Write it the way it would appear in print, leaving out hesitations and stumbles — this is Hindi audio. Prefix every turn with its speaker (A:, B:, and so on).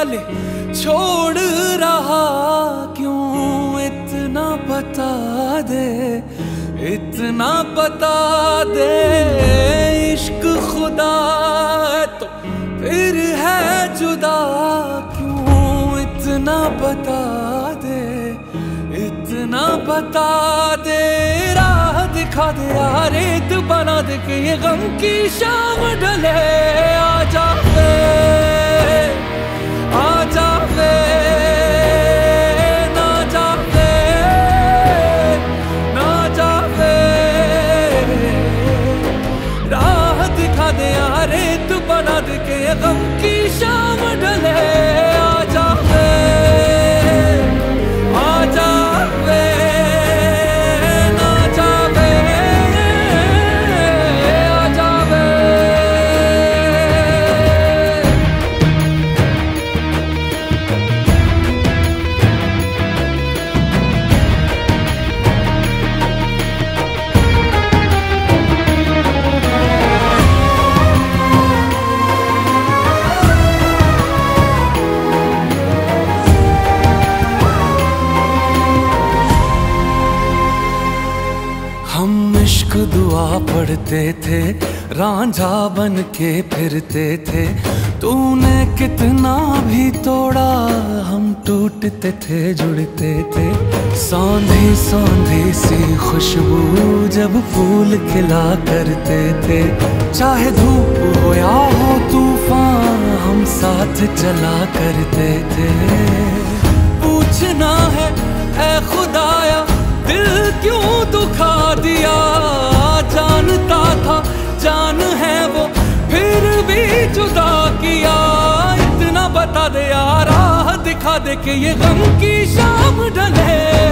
A: वाले छोड़ रहा क्यों, इतना बता दे, इतना बता दे। इश्क खुदा तो फिर है जुदा क्यों, इतना बता दे, इतना बता दे। राह दिखा दे यार, रेत बना दे कि ये गम की शाम ढले। आजा वे, आजा वे, ना जावे, ना जावे। राह दिखा दे यार, रेत बना दे कि ये गम की शाम ढले। आजा वे, आजा वे, ना जावे, आजा वे। हम इश्क दुआ पढ़ते थे, रांझा बन के फिरते थे। तूने कितना भी तोड़ा, हम टूटते थे जुड़ते थे। सौंधी सौंधी सी खुशबू जब फूल खिला करते थे। चाहे धूप हो या हो तूफान, हम साथ चला करते थे। पूछना है ऐ खुदाया, दिल क्यों दुखा दिया। जानता था जान है वो, फिर भी जुदा किया। इतना बता दे यार, राह दिखा दे कि ये गम की शाम ढले।